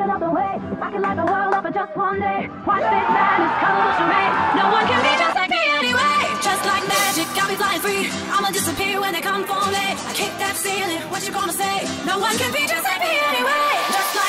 get out the way. If I could light the world up for just one day, watch this madness come to charade. No one can be just like me anyway. Just like magic, I'll be flying free. I'ma disappear when they come for me. I kick that ceiling, what you gonna say? No one can be just like me anyway. Just like